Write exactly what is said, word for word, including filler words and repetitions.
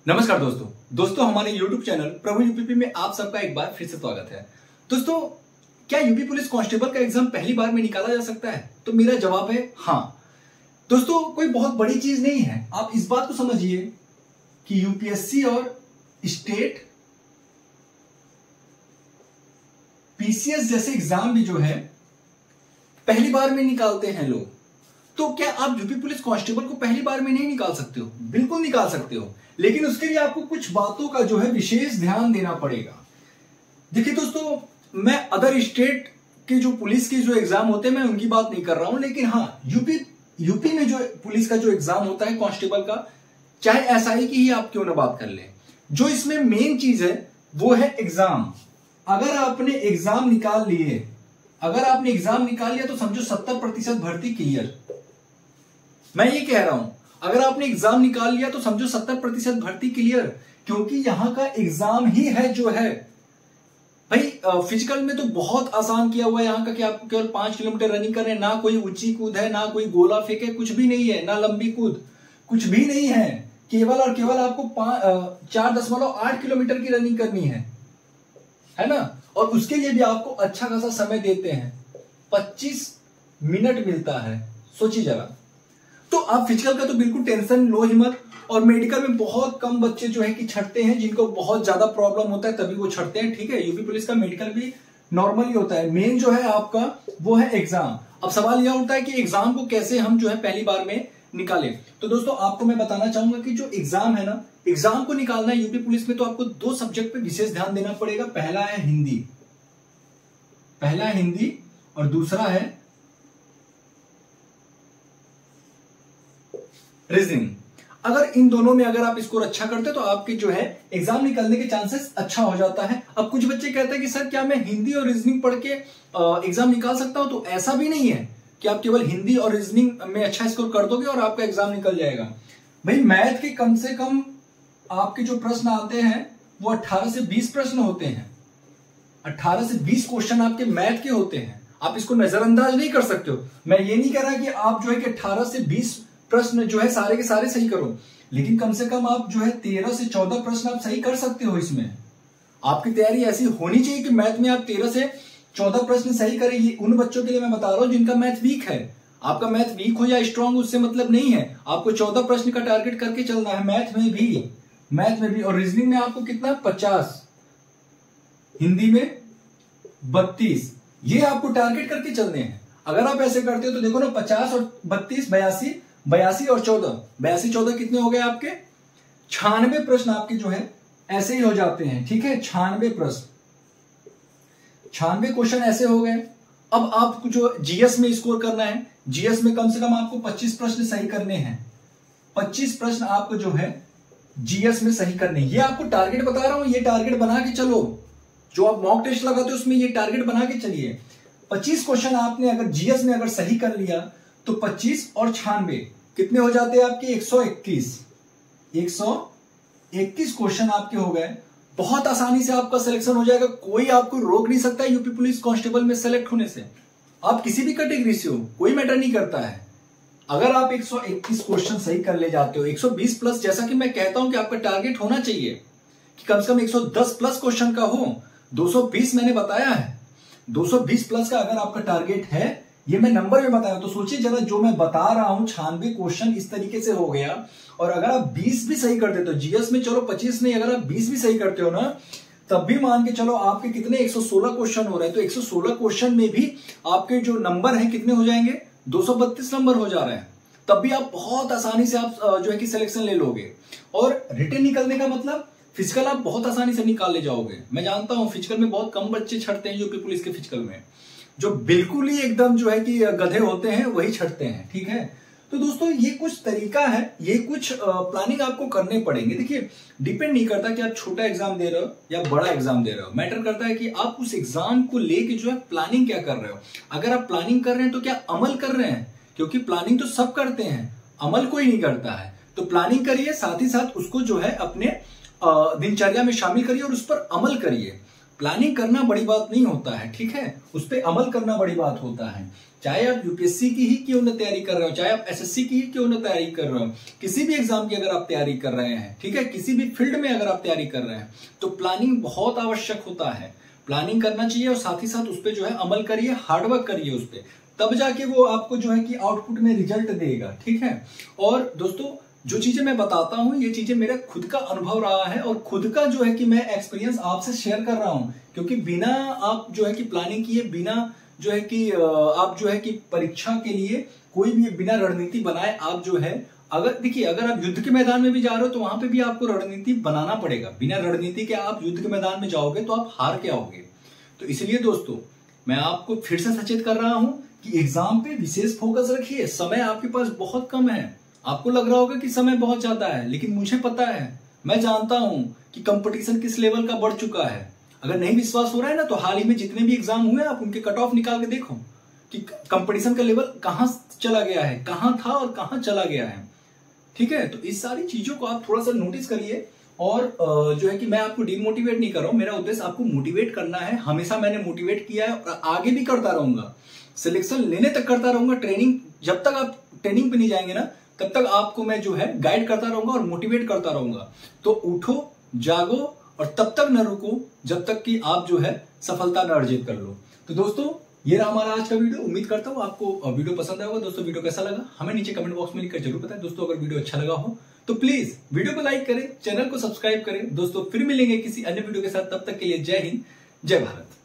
नमस्कार दोस्तों दोस्तों हमारे YouTube चैनल प्रभु यूपीपी में आप सबका एक बार फिर से स्वागत है। दोस्तों, क्या यूपी पुलिस कांस्टेबल का एग्जाम पहली बार में निकाला जा सकता है? तो मेरा जवाब है हाँ। दोस्तों, कोई बहुत बड़ी चीज नहीं है। आप इस बात को समझिए कि यूपीएससी और स्टेट पीसीएस जैसे एग्जाम भी जो है पहली बार में निकालते हैं लोग। तो क्या आप यूपी पुलिस कांस्टेबल को पहली बार में नहीं निकाल सकते हो? बिल्कुल निकाल सकते हो, लेकिन उसके लिए आपको कुछ बातों का जो है विशेष ध्यान देना पड़ेगा। देखिए दोस्तों, मैं अदर स्टेट के जो पुलिस के जो एग्जाम होते हैं मैं उनकी बात नहीं कर रहा हूं, लेकिन हाँ यूपी यूपी में जो पुलिस का जो एग्जाम होता है कांस्टेबल का, चाहे एसआई की ही आप क्यों ना बात कर लें, जो इसमें मेन चीज है वो है एग्जाम। अगर आपने एग्जाम निकाल लिए अगर आपने एग्जाम निकाल लिया तो समझो सत्तर प्रतिशत भर्ती क्लियर। मैं ये कह रहा हूं, अगर आपने एग्जाम निकाल लिया तो समझो सत्तर प्रतिशत भर्ती क्लियर, क्योंकि यहां का एग्जाम ही है जो है भाई। फिजिकल में तो बहुत आसान किया हुआ है यहाँ का कि आपको केवल पांच किलोमीटर रनिंग करने, ना कोई ऊंची कूद है, ना कोई गोला फेंक है, कुछ भी नहीं है, ना लंबी कूद, कुछ भी नहीं है। केवल और केवल आपको चार दशमलव आठ किलोमीटर की रनिंग करनी है, है ना। और उसके लिए भी आपको अच्छा खासा समय देते हैं, पच्चीस मिनट मिलता है। सोचिए जरा। तो आप फिजिकल का तो बिल्कुल टेंशन लो ही मत। और मेडिकल में बहुत कम बच्चे जो है कि छटते हैं, जिनको बहुत ज्यादा प्रॉब्लम होता है तभी वो छटते हैं। ठीक है, यूपी पुलिस का मेडिकल भी नॉर्मली होता है। मेन जो है आपका वो है एग्जाम। अब सवाल यह उठता है कि एग्जाम को कैसे हम जो है पहली बार में निकालें। तो दोस्तों, आपको मैं बताना चाहूंगा कि जो एग्जाम है ना, एग्जाम को निकालना है यूपी पुलिस में तो आपको दो सब्जेक्ट पे विशेष ध्यान देना पड़ेगा। पहला है हिंदी पहला है हिंदी और दूसरा है रीजनिंग। अगर इन दोनों में अगर आप स्कोर अच्छा करते तो आपके जो है एग्जाम निकलने के चांसेस अच्छा हो जाता है। अब कुछ बच्चे कहते हैं कि सर क्या मैं हिंदी और रीजनिंग पढ़ के एग्जाम निकाल सकता हूं? तो ऐसा भी नहीं है कि आप केवल हिंदी और रीजनिंग में अच्छा स्कोर कर दोगे और आपका एग्जाम निकल जाएगा। भाई, मैथ के कम से कम आपके जो प्रश्न आते हैं वो अठारह से बीस प्रश्न होते हैं। अठारह से बीस क्वेश्चन आपके मैथ के होते हैं। आप इसको नजरअंदाज नहीं कर सकते हो। मैं ये नहीं कह रहा कि आप जो है कि अठारह से बीस प्रश्न जो है सारे के सारे सही करो, लेकिन कम से कम आप जो है तेरह से चौदह प्रश्न आप सही कर सकते हो। इसमें आपकी तैयारी ऐसी होनी चाहिए कि मैथ में आप तेरह से चौदह प्रश्न सही करें। ये उन बच्चों के लिए मैं बता रहा हूं जिनका मैथ वीक है। आपका मैथ वीक हो या स्ट्रांग उससे मतलब नहीं है। आपको चौदह प्रश्न का टारगेट करके चलना है, मैथ में भी मैथ में भी और रीजनिंग में आपको कितना? पचास, हिंदी में बत्तीस। ये आपको टारगेट करके चलने हैं। अगर आप ऐसे करते हो तो देखो ना, पचास और बत्तीस बयासी, बयासी और चौदह, बयासी चौदह कितने हो गए आपके? छियानवे प्रश्न आपके जो है ऐसे ही हो जाते हैं। ठीक है, छियानवे प्रश्न, छियानवे क्वेश्चन ऐसे हो गए। अब आपको जो जीएस में स्कोर करना है, जीएस में कम से कम आपको पच्चीस प्रश्न सही करने हैं। पच्चीस प्रश्न आपको जो है जीएस में सही करने। ये आपको टारगेट बता रहा हूं, ये टारगेट बना के चलो। जो आप मॉक टेस्ट लगाते हो उसमें ये टारगेट बना के चलिए। पच्चीस क्वेश्चन आपने अगर जीएस में अगर सही कर लिया तो पच्चीस और छियानवे कितने हो जाते हैं आपके? एक सौ इक्कीस। एक सौ इक्कीस क्वेश्चन आपके हो गए। बहुत आसानी से आपका सिलेक्शन हो जाएगा। कोई आपको रोक नहीं सकता यूपी पुलिस कांस्टेबल में सेलेक्ट होने से। आप किसी भी कैटेगरी से हो, कोई मैटर नहीं करता है। अगर आप एक सौ इक्कीस क्वेश्चन सही कर ले जाते हो, एक सौ बीस प्लस, जैसा कि मैं कहता हूं कि आपका टारगेट होना चाहिए कि कम से कम एक सौ दस प्लस क्वेश्चन का हो। दो सौ बीस मैंने बताया है, दो सौ बीस प्लस का अगर आपका टारगेट है, ये मैं नंबर में बताया। तो सोचिए जरा, जो मैं बता रहा हूं छियानवे क्वेश्चन इस तरीके से हो गया। और अगर आप बीस भी सही कर देते हो, जीएस में चलो पच्चीस नहीं, अगर आप बीस भी सही करते हो ना, तब भी मान के चलो आपके कितने? एक सौ सोलह क्वेश्चन हो रहे हैं। तो एक सौ सोलह क्वेश्चन में भी आपके जो नंबर है कितने हो जाएंगे? दो सौ बत्तीस नंबर हो जा रहे हैं। तब भी आप बहुत आसानी से आप जो है कि सिलेक्शन ले लोगे। और रिटन निकलने का मतलब फिजिकल आप बहुत आसानी से निकाल ले जाओगे। मैं जानता हूं फिजिकल में बहुत कम बच्चे छटते हैं यूपी पुलिस के फिजिकल में। जो बिल्कुल ही एकदम जो है कि गधे होते हैं वही छटते हैं। ठीक है, तो दोस्तों ये कुछ तरीका है, ये कुछ प्लानिंग आपको करने पड़ेंगे। देखिए, डिपेंड नहीं करता कि आप छोटा एग्जाम दे रहे हो या बड़ा एग्जाम दे रहे हो। मैटर करता है कि आप उस एग्जाम को लेके जो है प्लानिंग क्या कर रहे हो। अगर आप प्लानिंग कर रहे हैं तो क्या अमल कर रहे हैं? क्योंकि प्लानिंग तो सब करते हैं, अमल कोई नहीं करता है। तो प्लानिंग करिए, साथ ही साथ उसको जो है अपने दिनचर्या में शामिल करिए और उस पर अमल करिए। प्लानिंग करना बड़ी बात नहीं होता है, ठीक है, उस पर अमल करना बड़ी बात होता है। चाहे आप यूपीएससी की ही क्यों न तैयारी कर रहे हो, चाहे आप एसएससी की ही क्यों न तैयारी कर रहे हो, किसी भी एग्जाम की अगर आप तैयारी कर रहे हैं, ठीक है, किसी भी फील्ड में अगर आप तैयारी कर रहे हैं, तो प्लानिंग बहुत आवश्यक होता है। प्लानिंग करना चाहिए और साथ ही साथ उस पर जो है अमल करिए, हार्डवर्क करिए उस पर, तब जाके वो आपको जो है कि आउटपुट में रिजल्ट देगा, ठीक है। और दोस्तों जो चीजें मैं बताता हूं ये चीजें मेरा खुद का अनुभव रहा है और खुद का जो है कि मैं एक्सपीरियंस आपसे शेयर कर रहा हूं, क्योंकि बिना आप जो है कि प्लानिंग किए, बिना जो है कि आप जो है कि परीक्षा के लिए कोई भी बिना रणनीति बनाए आप जो है, अगर देखिए अगर आप युद्ध के मैदान में भी जा रहे हो तो वहां पे भी आपको रणनीति बनाना पड़ेगा। बिना रणनीति के आप युद्ध के मैदान में जाओगे तो आप हार के आओगे। तो इसलिए दोस्तों मैं आपको फिर से सचेत कर रहा हूं कि एग्जाम पे विशेष फोकस रखिए। समय आपके पास बहुत कम है। आपको लग रहा होगा कि समय बहुत ज्यादा है, लेकिन मुझे पता है, मैं जानता हूं कि कंपटीशन किस लेवल का बढ़ चुका है। अगर नहीं विश्वास हो रहा है ना, तो हाल ही में जितने भी एग्जाम हुए आप उनके कट ऑफ निकाल के देखो कि कंपटीशन का लेवल कहां चला गया है, कहां था और कहां चला गया है, ठीक है। तो इस सारी चीजों को आप थोड़ा सा नोटिस करिए और जो है कि मैं आपको डिमोटिवेट नहीं कर रहा हूं, मेरा उद्देश्य आपको मोटिवेट करना है। हमेशा मैंने मोटिवेट किया है और आगे भी करता रहूंगा, सिलेक्शन लेने तक करता रहूंगा। ट्रेनिंग जब तक आप ट्रेनिंग पे नहीं जाएंगे ना, तब तक आपको मैं जो है गाइड करता रहूंगा और मोटिवेट करता रहूंगा। तो उठो, जागो और तब तक न रुको जब तक कि आप जो है सफलता न अर्जित कर लो। तो दोस्तों ये रहा हमारा आज का वीडियो। उम्मीद करता हूं आपको वीडियो पसंद आएगा। दोस्तों वीडियो कैसा लगा हमें नीचे कमेंट बॉक्स में लिखकर जरूर बताएं। दोस्तों अगर वीडियो अच्छा लगा हो तो प्लीज वीडियो को लाइक करें, चैनल को सब्सक्राइब करें। दोस्तों फिर मिलेंगे किसी अन्य वीडियो के साथ, तब तक के लिए जय हिंद, जय भारत।